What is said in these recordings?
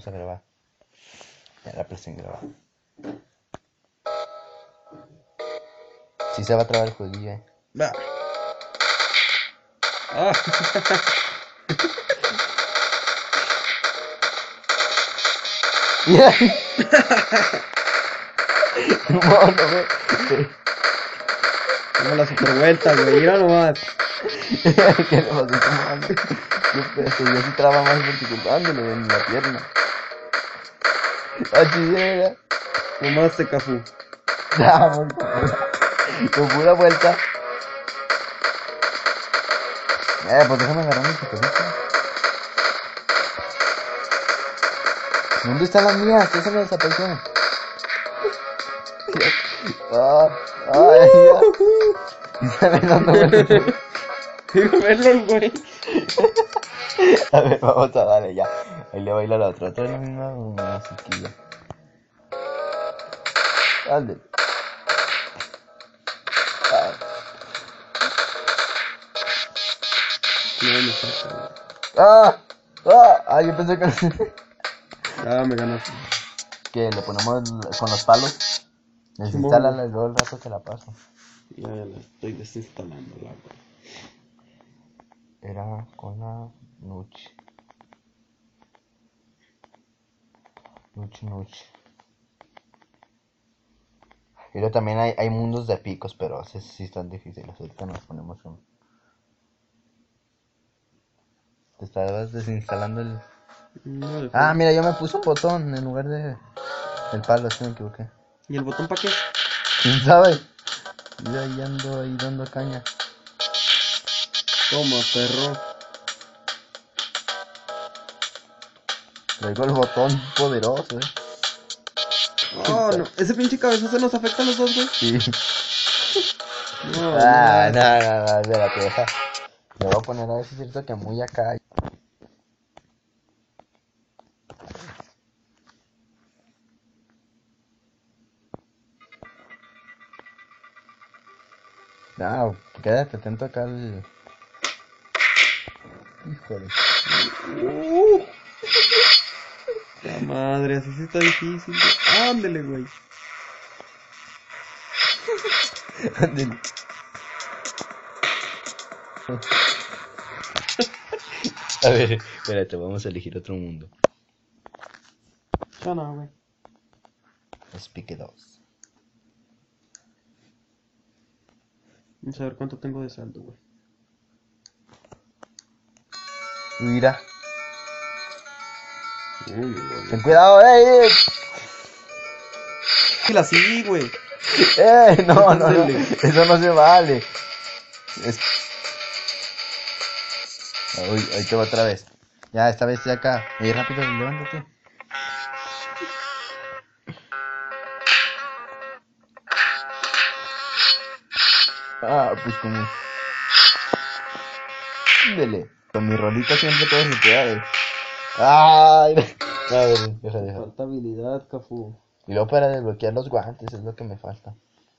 vamos a grabar. Ya la puse en grabar. Sí se va a trabar el jueguillo, Va. Ah. Mira. Mono, güey. Como la super vuelta, güey. Mira nomás. ¿Qué le pasó a tu mano? Yo sí traba más verticalizándole en la pierna. Así era. Nomás se cafú. Vamos, con pura vuelta. Pues déjame agarrar mi cosita. ¿Dónde están las mías? ¿Qué se me desaparecieron? Ay, ya. Se me dando vueltas. Verlo, güey. A ver, vamos a darle ya. Ahí le baila la otra. Otra es la misma musiquilla. Dale. No me saca, güey. Yo pensé que... Ah, me ganaste. Que le ponemos con los palos. Desinstálala y luego el rato te la paso. Ya la estoy desinstalando, la güey. Era con la Nuchi. Nuchi. Y luego también hay mundos de picos, pero esos sí están difíciles. Ahorita nos ponemos uno. Te estabas desinstalando el... No, mira, yo me puse un botón en lugar de el palo, así me equivoqué. ¿y el botón para qué? ¿Quién sabe? Yo ahí ando ahí dando caña. Toma, perro. Traigo el botón poderoso, Oh, no. Ese pinche cabezazo nos afecta a los dos, güey. Sí. No, No, espérate, deja. Me voy a poner a ver si es cierto que muy acá. Quédate atento acá al... Híjole. La madre, así sí está difícil. Ándele, güey. Ándale. A ver, espérate, vamos a elegir otro mundo. Ya no, güey. Speak 2. Vamos a ver cuánto tengo de saldo, güey. Mira. Ten Cuidado, así, güey. No, eso no se vale. Uy, ahí te va otra vez. Ya, esta vez de acá. Rápido, levántate. Pues como... Dele. Con mi rolita siempre todo se puede. A ver, deja. Falta habilidad, Cafu. Y luego para desbloquear los guantes es lo que me falta.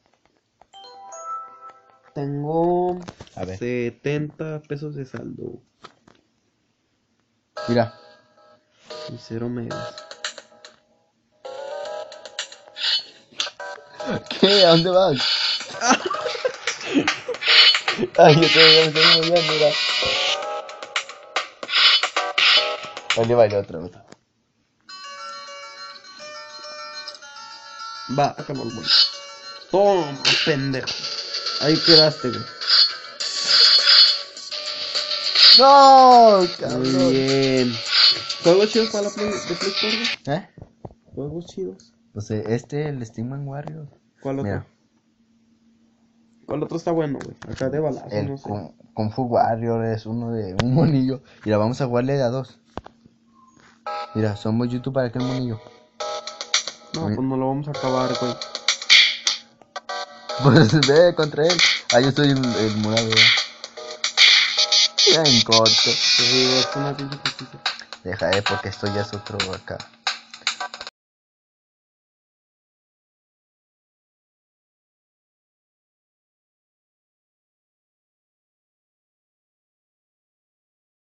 Tengo A ver. 70 pesos de saldo. Mira. Y 0 megas. ¿Qué? ¿A dónde vas? Ay, yo todavía me estoy moviendo, mira. Ahí le bailé otra vez. Va, acabó el güey. Toma, pendejo. Ahí quedaste, güey. ¡No! Cabrón. Muy bien. ¿Juegos chidos para la Play Store, güey? ¿Juegos chidos? Pues el Steamman Warrior. ¿Cuál otro? Mira. ¿Cuál otro está bueno, güey? Acá de balazo, El no sé. Kung Fu Warrior es uno de un monillo. Mira, vamos a jugarle de a dos. Mira, somos YouTube para aquel monillo. No, pues no lo vamos a acabar, güey. Pues ve contra él. Yo soy el morado. En corto. Te digo, es una pinche justicia. Deja, porque esto ya es otro acá.